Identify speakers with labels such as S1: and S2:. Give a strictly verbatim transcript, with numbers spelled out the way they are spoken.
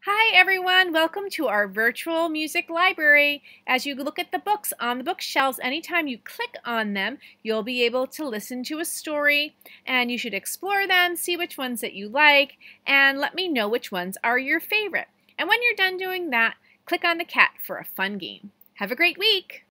S1: Hi everyone, welcome to our virtual music library. As you look at the books on the bookshelves, anytime you click on them, you'll be able to listen to a story, and you should explore them, see which ones that you like, and let me know which ones are your favorite. And when you're done doing that, click on the cat for a fun game. Have a great week!